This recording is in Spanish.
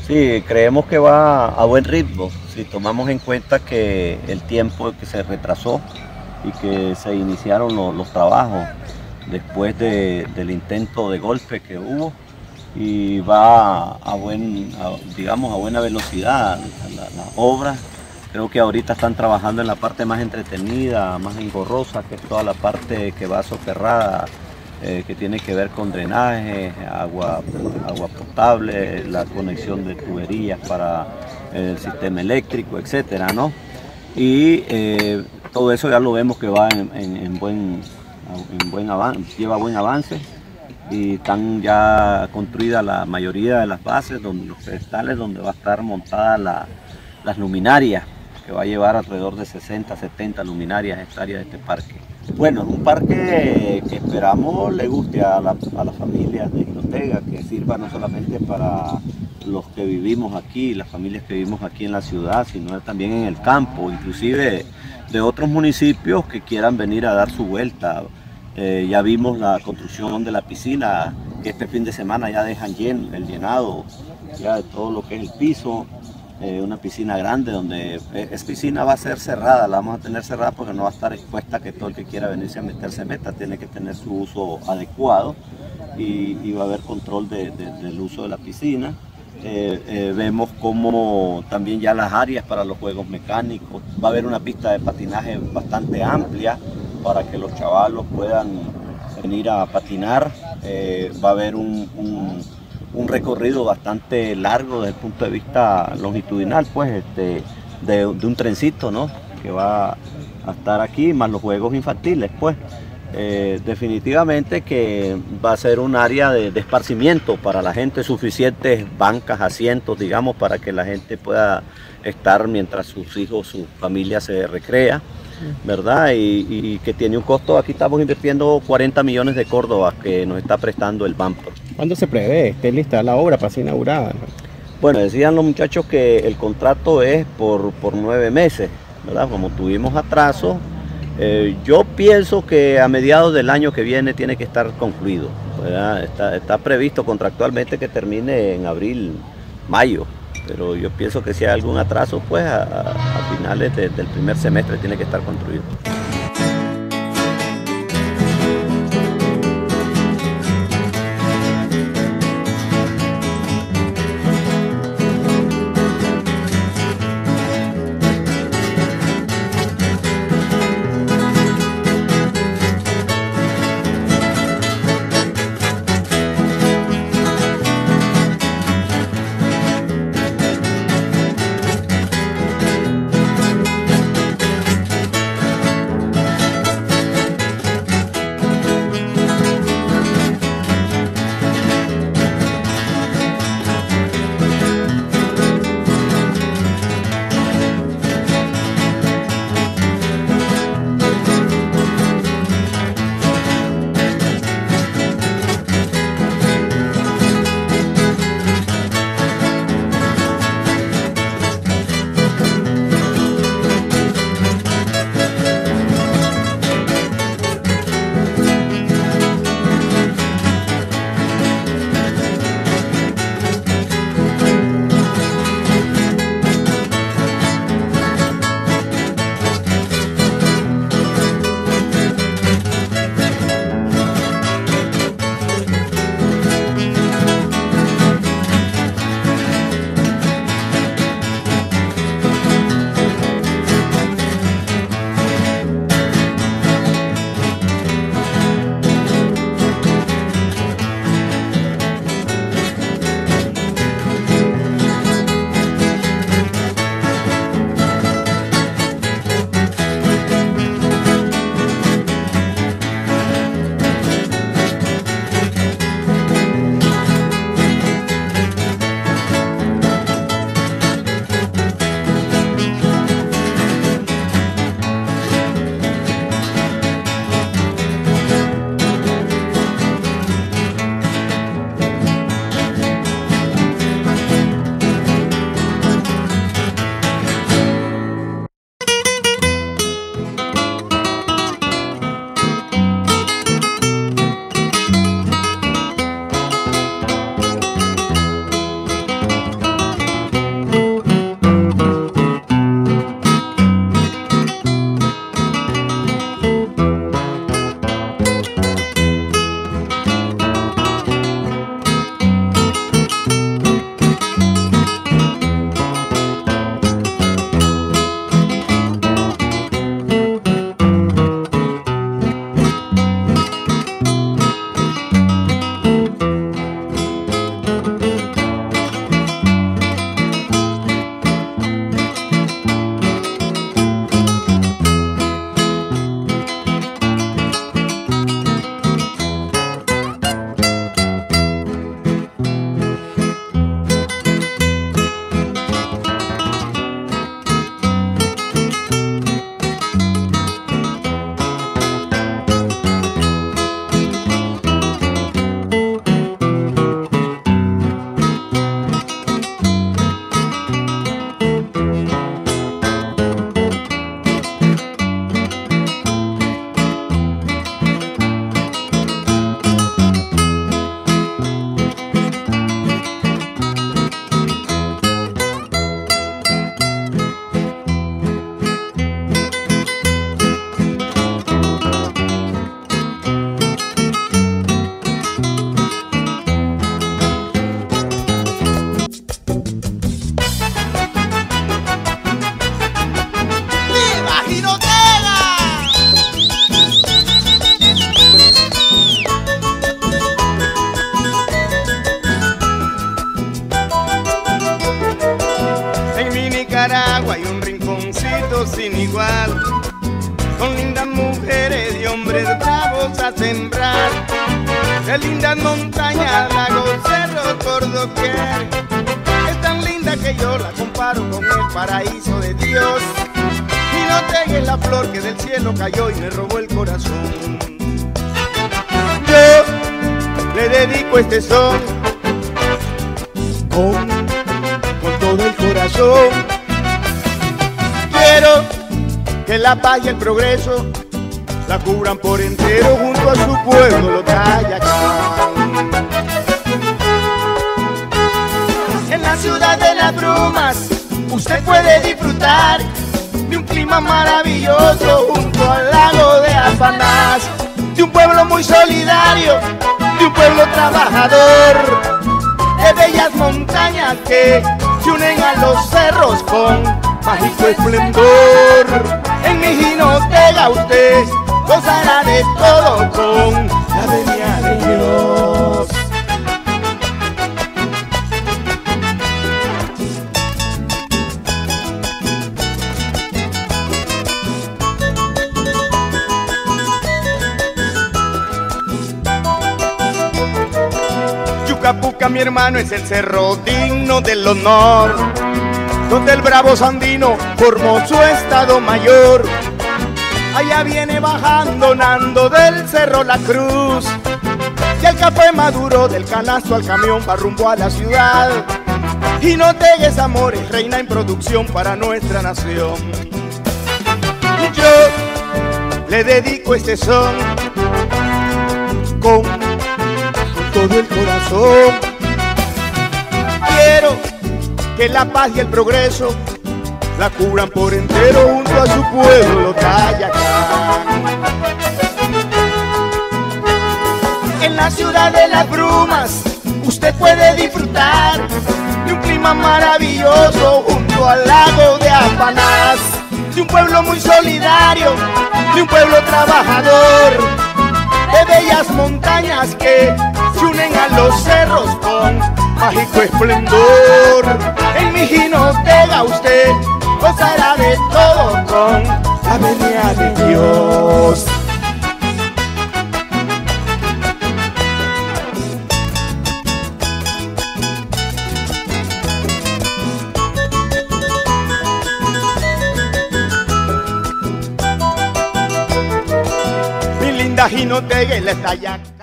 Sí, creemos que va a buen ritmo, si tomamos en cuenta que el tiempo que se retrasó y que se iniciaron los trabajos después del intento de golpe que hubo, y va digamos, a buena velocidad la obra. Creo que ahorita están trabajando en la parte más entretenida, más engorrosa, que es toda la parte que va soterrada, que tiene que ver con drenaje, agua potable, la conexión de tuberías para el sistema eléctrico, etcétera, ¿no? Y todo eso ya lo vemos que va lleva buen avance, y están ya construidas la mayoría de las bases, los pedestales donde va a estar montada las luminarias, que va a llevar alrededor de 60, 70 luminarias esta área de este parque. Bueno, es un parque que esperamos le guste a las familias de Jinotega, que sirva no solamente para los que vivimos aquí, las familias que vivimos aquí en la ciudad, sino también en el campo, inclusive de otros municipios que quieran venir a dar su vuelta. Ya vimos la construcción de la piscina, que este fin de semana ya dejan el llenado ya de todo lo que es el piso. Una piscina grande donde esa piscina va a ser cerrada, la vamos a tener cerrada porque no va a estar expuesta, que todo el que quiera venirse a meter se meta, tiene que tener su uso adecuado, y va a haber control del uso de la piscina. Vemos como también ya las áreas para los juegos mecánicos, va a haber una pista de patinaje bastante amplia para que los chavalos puedan venir a patinar. Va a haber un recorrido bastante largo desde el punto de vista longitudinal, pues, de un trencito, ¿no?, que va a estar aquí, más los juegos infantiles, pues. Definitivamente que va a ser un área de esparcimiento para la gente, suficientes bancas, asientos, digamos, para que la gente pueda estar mientras sus hijos, su familia se recrea, ¿verdad? Y que tiene un costo. Aquí estamos invirtiendo 40 millones de córdobas que nos está prestando el Banpro. ¿Cuándo se prevé esté lista la obra para ser inaugurada? Bueno, decían los muchachos que el contrato es por 9 meses, ¿verdad? Como tuvimos atraso, yo pienso que a mediados del año que viene tiene que estar concluido, ¿verdad? Está previsto contractualmente que termine en abril, mayo, pero yo pienso que si hay algún atraso, pues a finales del primer semestre tiene que estar construido. sin igual, con lindas mujeres y hombres bravos a sembrar, de lindas montañas, lagos, cerros por doquier. Es tan linda que yo la comparo con el paraíso de Dios. Y no tegues la flor que del cielo cayó y me robó el corazón. Yo le dedico este son con todo el corazón. Quiero que la paz y el progreso la cubran por entero junto a su pueblo, los Tayacán. En la ciudad de las brumas usted puede disfrutar de un clima maravilloso junto al lago de Apanás, de un pueblo muy solidario, de un pueblo trabajador, de bellas montañas que se unen a los cerros con mágico esplendor. En mi jinotega usted gozará de todo con la venia de Dios. Yucapuca, mi hermano, es el cerro digno del honor, donde el bravo sandino formó su estado mayor. Allá viene bajando Nando del cerro La Cruz, y el café maduro del canasto al camión va rumbo a la ciudad. Y no tegues amores, reina en producción para nuestra nación. Yo le dedico este son con todo el corazón. Quiero que la paz y el progreso la cubran por entero junto a su pueblo, los Tayacán. En la ciudad de las brumas usted puede disfrutar de un clima maravilloso junto al lago de Apanás, de un pueblo muy solidario, de un pueblo trabajador, de bellas montañas que se unen a los cerros con mágico esplendor. En mi jinotega usted gozará de todo con la venia de Dios. Mi linda jinotega y la Tayacán.